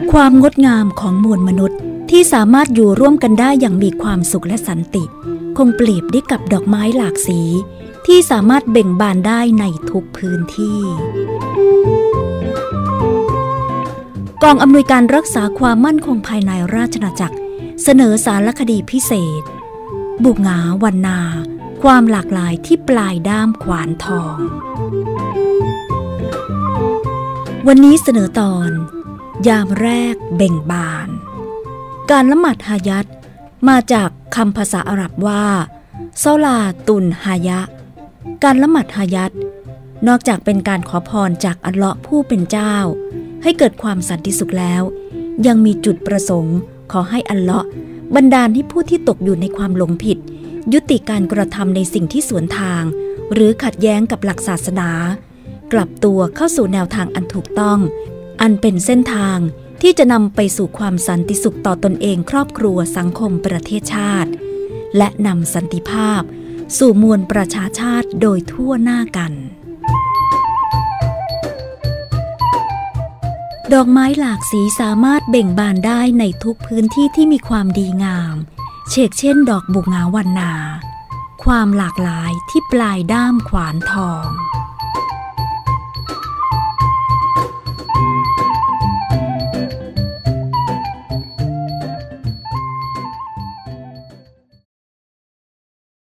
ความงดงามของมวลมนุษย์ที่สามารถอยู่ร่วมกันได้อย่างมีความสุขและสันติคงเปรียบได้กับดอกไม้หลากสีที่สามารถเบ่งบานได้ในทุกพื้นที่กองอำนวยการรักษาความมั่นคงภายในราชอาณาจักรเสนอสารคดีพิเศษบุกหงาวันนาความหลากหลายที่ปลายด้ามขวานทองวันนี้เสนอตอนยามแรกเบ่งบานการละหมาดฮายัตมาจากคำภาษาอาหรับว่าซอลาตุนฮายะการละหมาดฮายัตนอกจากเป็นการขอพรจากอัลเลาะห์ผู้เป็นเจ้าให้เกิดความสันติสุขแล้วยังมีจุดประสงค์ขอให้อัลเลาะห์บันดาลให้ผู้ที่ตกอยู่ในความหลงผิดยุติการกระทำในสิ่งที่สวนทางหรือขัดแย้งกับหลักศาสนากลับตัวเข้าสู่แนวทางอันถูกต้องอันเป็นเส้นทางที่จะนำไปสู่ความสันติสุขต่อตนเองครอบครัวสังคมประเทศชาติและนำสันติภาพสู่มวลประชาชาติโดยทั่วหน้ากันดอกไม้หลากสีสามารถเบ่งบานได้ในทุกพื้นที่ที่มีความดีงามเช่นดอกบุกหงาวันนาความหลากหลายที่ปลายด้ามขวานทอง